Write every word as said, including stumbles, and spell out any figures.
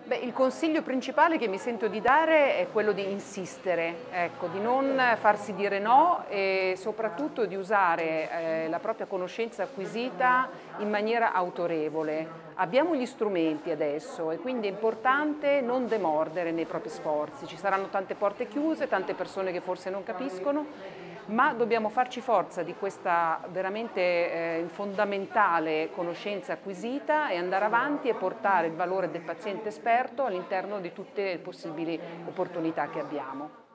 Beh, il consiglio principale che mi sento di dare è quello di insistere, ecco, di non farsi dire no e soprattutto di usare eh, la propria conoscenza acquisita in maniera autorevole. Abbiamo gli strumenti adesso e quindi è importante non demordere nei propri sforzi. Ci saranno tante porte chiuse, tante persone che forse non capiscono, ma dobbiamo farci forza di questa veramente eh, fondamentale conoscenza acquisita e andare avanti e portare il valore del paziente esperto all'interno di tutte le possibili opportunità che abbiamo.